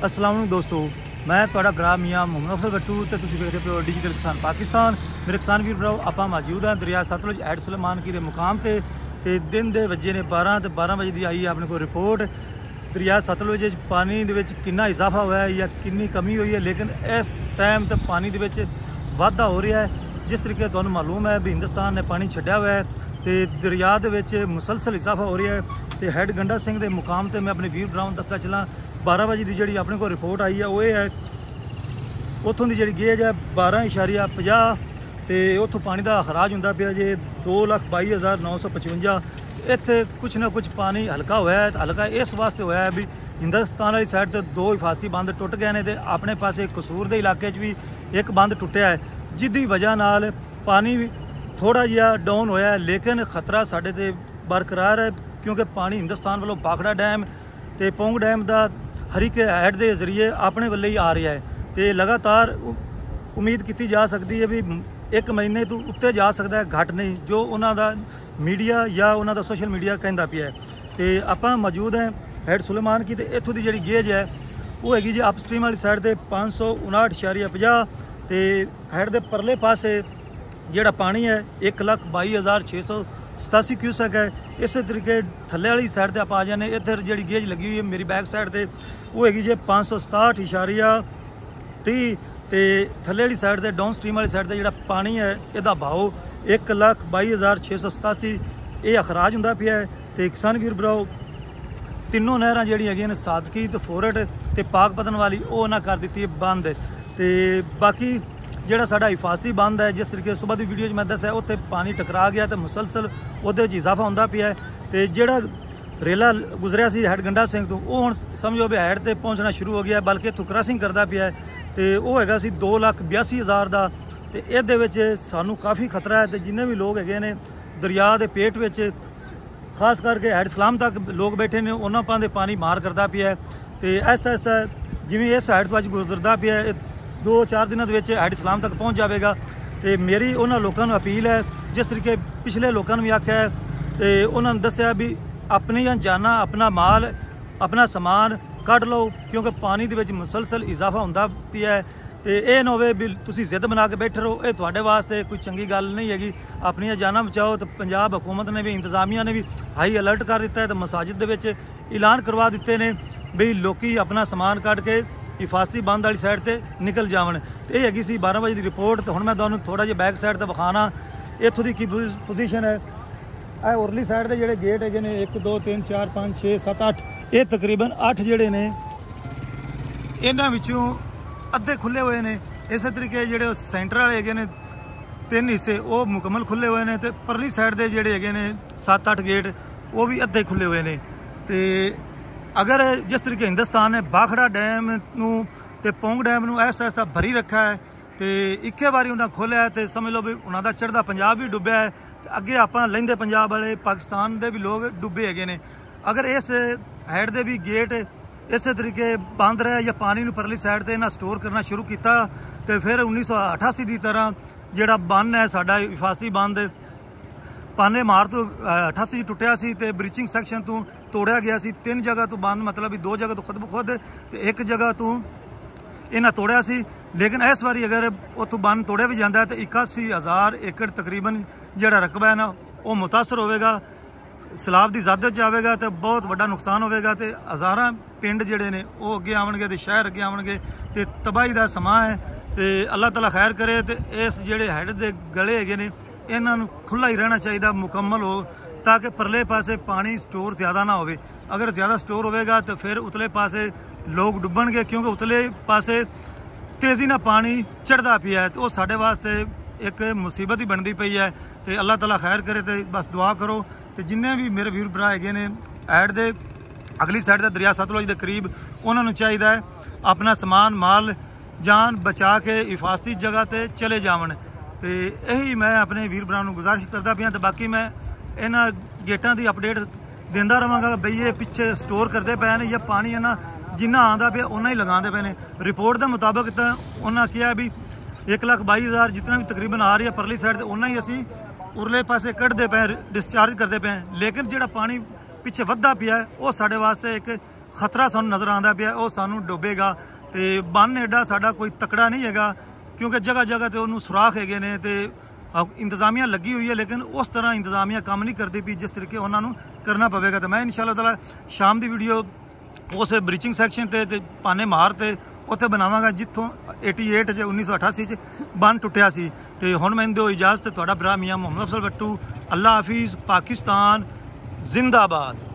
अस्सलाम वालेकुम दोस्तों, मैं ਤੁਹਾਡਾ ਭਰਾ ਮੀਆਂ ਮੁਹੰਮਦ ਅਫਜ਼ਲ ਗੱਟੂ ਤੇ ਤੁਸੀਂ ਵੇਖਦੇ ਪਏ ਹੋ ਡਿਜੀਟਲ ਕਿਸਾਨ ਪਾਕਿਸਤਾਨ। ਮੇਰੇ ਕਿਸਾਨ ਵੀਰ ਭਰਾਓ, ਆਪਾਂ ਮੌਜੂਦ ਹਾਂ ਦਰਿਆ ਸਤਲੁਜ ਐਡ ਸੁਲੇਮਾਨ ਕੀ ਦੇ ਮੁਕਾਮ ਤੇ ਦਿਨ ਦੇ ਵੱਜੇ ਨੇ 12 ਤੇ 12 ਵਜੇ ਦੀ ਆਈ ਹੈ ਆਪਣੇ ਕੋਲ ਰਿਪੋर्ट। ਦਰਿਆ ਸਤਲੁਜ ਵਿੱਚ ਪਾਣੀ ਦੇ ਵਿੱਚ ਕਿੰਨਾ ਇਜ਼ਾਫਾ ਹੋਇਆ ਹੈ ਜਾਂ ਕਿੰਨੀ ਕਮੀ ਹੋਈ ਹੈ, ਲੇਕਿਨ ਇਸ ਟਾਈਮ ਤੇ ਪਾਣੀ ਦੇ ਵਿੱਚ ਵਾਧਾ ਹੋ ਰਿਹਾ ਹੈ। जिस तरीके ਤੁਹਾਨੂੰ मालूम है भी हिंदुस्तान ने पानी छड्या हुआ है तो दरिया ਦੇ ਵਿੱਚ ਮੁਸਲਸਲ ਇਜ਼ਾਫਾ ਹੋ ਰਿਹਾ ਹੈ। ਤੇ ਹੈਡ ਗੰਡਾ ਸਿੰਘ ਦੇ ਮੁਕਾਮ ਤੇ ਮੈਂ ਆਪਣੇ ਵੀਰ ਭਰਾਵਾਂ ਨੂੰ ਦੱਸਦਾ ਚੱਲਾਂ 12 ਵਜੇ ਦੀ ਜਿਹੜੀ ਆਪਣੇ ਕੋਲ ਰਿਪੋर्ट ਆਈ ਹੈ ਉਹ ਇਹ ਹੈ, ਉੱਥੋਂ ਦੀ ਜਿਹੜੀ ਗੇਜ ਹੈ 12.50 ਤੇ ਉੱਥੋਂ ਪਾਣੀ ਦਾ ਖਰਾਜ ਹੁੰਦਾ ਪਿਆ ਜੇ 2,22,955। ਇੱਥੇ ਕੁਛ ਨਾ ਕੁਛ ਪਾਣੀ ਹਲਕਾ ਹੋਇਆ ਹੈ। ਹਲਕਾ ਇਸ ਵਾਸਤੇ ਹੋਇਆ ਹੈ ਵੀ ਹਿੰਦੁਸਤਾਨ ਵਾਲੀ ਸਾਈਡ ਤੇ 2 ਹਿਫਾਜ਼ਤੀ ਬੰਦ ਟੁੱਟ ਗਏ ਨੇ ਤੇ ਆਪਣੇ ਪਾਸੇ ਕਸੂਰ ਦੇ ਇਲਾਕੇ 'ਚ ਵੀ ਇੱਕ ਬੰਦ ਟੁੱਟਿਆ ਹੈ, जिसकी वजह नाल पानी थोड़ा जिहा डाउन होया है, लेकिन खतरा साढ़े ते बरकरार है क्योंकि पानी हिंदुस्तान वालों भाखड़ा डैम ते पोंग डैम का हरीके हैड के जरिए अपने वाले ही आ रहा है। तो लगातार उम्मीद की जा सकती है भी 1 महीने तो उत्ते जा सकता है, घट नहीं जो उन्होंने मीडिया या उन्होंने सोशल मीडिया कहता पिया है। तो आप मौजूद हैं हैड सुलेमान की, इत्थों की जी गेज है वो हैगी जी अपस्ट्रीम वाली साइड से 559.50 ਤੇ ਹੈਡ ਦੇ ਪਰਲੇ ਪਾਸੇ ਜਿਹੜਾ ਪਾਣੀ ਹੈ 1,22,687 ਕਿਊਸੈਕ ਹੈ। ਇਸੇ ਤਰੀਕੇ ਥੱਲੇ ਵਾਲੀ ਸਾਈਡ ਤੇ ਆਪਾਂ ਆ ਜਾਂਦੇ, ਇੱਧਰ ਜਿਹੜੀ ਗੇਜ ਲੱਗੀ ਹੋਈ ਹੈ ਮੇਰੀ ਬੈਕ ਸਾਈਡ ਤੇ ਉਹ ਹੈਗੀ ਜੇ 567.30 ਤੇ ਥੱਲੇ ਵਾਲੀ ਸਾਈਡ ਤੇ ਡਾਊਨ ਸਟਰੀਮ ਵਾਲੀ ਸਾਈਡ ਤੇ ਜਿਹੜਾ ਪਾਣੀ ਹੈ ਇਹਦਾ ਭਾਅ 1,22,687 ਇਹ ਅਖਰਾਜ ਹੁੰਦਾ ਪਿਆ ਹੈ। ਤੇ ਕਿਸਾਨ ਵੀਰ ਭਰਾਓ, ਤਿੰਨੋਂ ਨਹਿਰਾਂ ਜਿਹੜੀਆਂ ਹੈਗੀਆਂ ਨੇ ਸਾਦਕੀ ਤੇ ਫੋਰਟ ਤੇ ਪਾਕਪਤਨ ਵਾਲੀ ਉਹ ਉਹਨਾਂ ਕਰ ਦਿੱਤੀ ਹੈ ਬੰਦ। ਤੇ ਬਾਕੀ ਜਿਹੜਾ ਸਾਡਾ ਹਿਫਾਜ਼ਤੀ ਬੰਦ ਹੈ, ਜਿਸ ਤਰੀਕੇ ਸੁਬਾਹ ਦੀ ਵੀਡੀਓ 'ਚ ਮੈਂ ਦੱਸਿਆ ਉੱਥੇ ਪਾਣੀ ਟਕਰਾ ਗਿਆ ਤੇ ਮੁਸਲਸਲ ਉਹਦੇ 'ਚ ਇਜ਼ਾਫਾ ਹੁੰਦਾ ਪਿਆ ਹੈ। ਤੇ ਜਿਹੜਾ ਰੇਲਾ ਗੁਜ਼ਰਿਆ ਸੀ ਹੈਡ ਗੰਡਾ ਸਿੰਘ ਤੋਂ ਉਹ ਹੁਣ ਸਮਝੋ ਵੀ ਹੈਡ ਤੇ ਪਹੁੰਚਣਾ ਸ਼ੁਰੂ ਹੋ ਗਿਆ, ਬਲਕਿ ਇੱਥੋਂ ਕ੍ਰਾਸਿੰਗ ਕਰਦਾ ਪਿਆ ਤੇ ਉਹ ਹੈਗਾ ਸੀ 2,82,000 ਦਾ। ਤੇ ਇਹਦੇ ਵਿੱਚ ਸਾਨੂੰ ਕਾਫੀ ਖਤਰਾ ਹੈ। ਤੇ ਜਿੰਨੇ ਵੀ ਲੋਕ ਹੈਗੇ ਨੇ ਦਰਿਆ ਦੇ ਪੇਟ ਵਿੱਚ, ਖਾਸ ਕਰਕੇ ਹੈਡ ਸਲਾਮ ਤੱਕ ਲੋਕ ਬੈਠੇ ਨੇ, ਉਹਨਾਂ ਪਾਂ ਦੇ ਪਾਣੀ ਮਾਰ ਕਰਦਾ ਪਿਆ। ਤੇ ਆਹਿਸਤਾ ਆਹਿਸਤਾ ਜਿਵੇਂ ਇਸ ਸਾਈਡ ਤੋਂ ਅੱਜ ਗੁਜ਼ਰਦਾ ਪਿਆ 2-4 ਦਿਨਾਂ ਦੇ ਵਿੱਚ ਹੈਡ ਸਲਾਮ ਤੱਕ ਪਹੁੰਚ ਜਾਵੇਗਾ। ਤੇ ਮੇਰੀ ਉਹਨਾਂ ਲੋਕਾਂ ਨੂੰ ਅਪੀਲ ਹੈ, ਜਿਸ ਤਰੀਕੇ ਪਿਛਲੇ ਲੋਕਾਂ ਨੂੰ ਵੀ ਆਖਿਆ ਹੈ ਤੇ ਉਹਨਾਂ ਨੂੰ ਦੱਸਿਆ ਵੀ ਆਪਣੀਆਂ ਜਾਨਾਂ, ਆਪਣਾ ਮਾਲ, ਆਪਣਾ ਸਮਾਨ ਕੱਢ ਲਓ ਕਿਉਂਕਿ ਪਾਣੀ ਦੇ ਵਿੱਚ ਮੁਸਲਸਲ ਇਜ਼ਾਫਾ ਹੁੰਦਾ ਪਿਆ। ਤੇ ਇਹ ਨਾ ਹੋਵੇ ਵੀ ਤੁਸੀਂ ਜ਼ਿੱਦ ਬਣਾ ਕੇ ਬੈਠੇ ਰਹੋ, ਇਹ ਤੁਹਾਡੇ ਵਾਸਤੇ ਕੋਈ ਚੰਗੀ ਗੱਲ ਨਹੀਂ ਹੈਗੀ। ਆਪਣੀਆਂ ਜਾਨਾਂ ਬਚਾਓ। ਤੇ ਪੰਜਾਬ ਹਕੂਮਤ ਨੇ ਵੀ, ਇੰਤਜ਼ਾਮੀਆ ਨੇ ਵੀ ਹਾਈ ਅਲਰਟ ਕਰ ਦਿੱਤਾ ਹੈ ਤੇ ਮਸਾਜਿਦ ਦੇ ਵਿੱਚ ਐਲਾਨ ਕਰਵਾ ਦਿੱਤੇ ਨੇ ਵੀ ਲੋਕੀ ਆਪਣਾ ਸਮਾਨ ਕੱਢ ਕੇ ਹਿਫਾਜ਼ਤੀ ਬੰਦ ਵਾਲੀ ਸਾਈਡ ਤੇ ਨਿਕਲ ਜਾਵਣ। ਤੇ ਇਹ ਹੈਗੀ ਸੀ 12 ਵਜੇ ਦੀ ਰਿਪੋर्ट। ਤੇ ਹੁਣ ਮੈਂ ਤੁਹਾਨੂੰ ਥੋੜਾ ਜਿਹਾ ਬੈਕ ਸਾਈਡ ਤੇ ਵਿਖਾਣਾ ਇੱਥੋਂ ਦੀ ਕੀ ਪੋਜੀਸ਼ਨ ਹੈ। ਇਹ ਉਰਲੀ ਸਾਈਡ ਦੇ ਜਿਹੜੇ ਗੇਟ ਹੈਗੇ ਨੇ 1 2 3 4 5 6 7 8 ਇਹ ਤਕਰੀਬਨ 8 ਜਿਹੜੇ ਨੇ, ਇਹਨਾਂ ਵਿੱਚੋਂ ਅੱਧੇ ਖੁੱਲੇ ਹੋਏ ਨੇ। ਇਸੇ ਤਰੀਕੇ ਜਿਹੜੇ ਸੈਂਟਰ ਵਾਲੇ ਹੈਗੇ ਨੇ 3 ਹਿੱਸੇ ਉਹ ਮੁਕੰਮਲ ਖੁੱਲੇ ਹੋਏ ਨੇ ਤੇ ਪਰਲੀ ਸਾਈਡ ਦੇ ਜਿਹੜੇ ਹੈਗੇ ਨੇ 7-8 ਗੇਟ ਉਹ ਵੀ ਅੱਧੇ ਖੁੱਲੇ ਹੋਏ ਨੇ। ਤੇ अगर जिस तरीके हिंदुस्तान ने भाखड़ा डैम नूं ते पोंग डैम नूं ऐसा भरी रखा है तो इक्के बारी उन्हें खोलिया है तो समझ लो भी उन्होंने चढ़दा पंजाब भी डुब्बिया है तो अगे आप लहिंदे पंजाब वाले पाकिस्तान के भी लोग डुब्बे हैगे ने। अगर इस हैड के भी गेट इस तरीके बंद रहे या पानी नूं परली साइड से इन्हें स्टोर करना शुरू किया तो फिर 1988 की तरह जिहड़ा बंद है साडा हिफाजती बंद पाने मार तो 88 टुटिया सी ते ब्रीचिंग सैक्शन तो तोड़िया गया सी। 3 जगह तो बंद मतलब भी 2 जगह तो खुद ब खुद ते 1 जगह तो इन्हें तोड़िया सी। लेकिन इस बारी अगर उतों बंद तोड़िया भी जाता है तो 81,000 एकड़ तकरीबन जिहड़ा रकबा है ना वो मुतासर होगा, सैलाब की ज़द जाएगा तो बहुत बड़ा नुकसान होगा। तो हज़ारां पिंड जिहड़े ने वो अगे आवणगे ते शहर अगे आवणगे ते तबाही का समा है। तो अल्लाह ताला खैर करे। तो इस जिहड़े हैड दे गले हैगे ने इन्हों खुला ही रहना चाहिए, मुकम्मल हो ताकि परले पासे पानी स्टोर ज़्यादा ना हो। अगर ज़्यादा स्टोर होगा तो फिर उतले पासे लोग डुब्बणगे क्योंकि उतले पासे तेज़ी ना पानी चढ़ता पिया है तो वो साढ़े वास्ते एक मुसीबत ही बनती पई है। तो अल्लाह ताला खैर करे। तो बस दुआ करो। तो जिन्हें भी मेरे वीर भरा हैगे ने हैड दे अगली साइड का दरिया सतलुज के करीब उन्होंने चाहिए अपना समान माल जान बचा के हिफाजती जगह पर चले जावन। तो यही मैं अपने वीर भरा गुजारिश करता पाया। तो बाकी मैं इन्हों गेटा की अपडेट देंदा रहांगा बई ये पिछे स्टोर करते पे ने या पानी है ना जिन्ना आंदा पे उन्ना ही लगाते पे ने। रिपोर्ट के मुताबिक तो उन्होंने कहा भी 1,22,000 जितना भी तकरीबन आ रही है परली साइड से उन्ना ही असी उरले पासे कढ़ते पे डिस्चार्ज करते पे। लेकिन जो पानी पिछे वधदा पिया है वो साढ़े वास्ते एक ਖਤਰਾ ਸਾਨੂੰ ਨਜ਼ਰ ਆਉਂਦਾ ਪਿਆ, ਉਹ ਸਾਨੂੰ ਡੁੱਬੇਗਾ। ਤੇ ਬੰਨ ਐਡਾ ਸਾਡਾ ਕੋਈ ਤਕੜਾ ਨਹੀਂ ਹੈਗਾ, ਕਿਉਂਕਿ ਜਗ੍ਹਾ ਜਗ੍ਹਾ ਤੇ ਉਹਨੂੰ ਸੁਰਾਖ ਹੈਗੇ ਨੇ ਤੇ ਇੰਤਜ਼ਾਮੀਆ ਲੱਗੀ ਹੋਈ ਹੈ, ਲੇਕਿਨ ਉਸ ਤਰ੍ਹਾਂ ਇੰਤਜ਼ਾਮੀਆ ਕੰਮ ਨਹੀਂ ਕਰਦੀ ਪਈ ਜਿਸ ਤਰੀਕੇ ਉਹਨਾਂ ਨੂੰ ਕਰਨਾ ਪਵੇਗਾ। ਤੇ ਮੈਂ ਇਨਸ਼ਾ ਅੱਲਾਹ ਤਾਲਾ ਸ਼ਾਮ ਦੀ ਵੀਡੀਓ ਉਸ ਬ੍ਰੀਚਿੰਗ ਸੈਕਸ਼ਨ ਤੇ ਪਾਨੇ ਮਾਰ ਤੇ ਉੱਥੇ ਬਣਾਵਾਂਗਾ ਜਿੱਥੋਂ 88 'ਚ 1988 'ਚ ਬੰਨ ਟੁੱਟਿਆ ਸੀ। ਤੇ ਹੁਣ ਮੈਨੂੰ ਦਿਓ ਇਜਾਜ਼ਤ, ਤੁਹਾਡਾ ਭਰਾ ਮੀਆਂ ਮੁਹੰਮਦ ਅਫਜ਼ਲ ਬੱਟੂ। ਅੱਲਾ ਹਾਫਿਜ਼। ਪਾਕਿਸਤਾਨ ਜ਼ਿੰਦਾਬਾਦ।